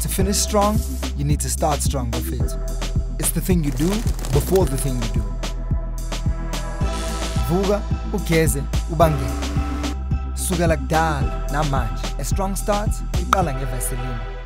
To finish strong, you need to start strong with it. It's the thing you do before the thing you do. Vuka, Ugeze, Ubangene. Sukela kudala namanje. A strong start, iqala ngeVaseline.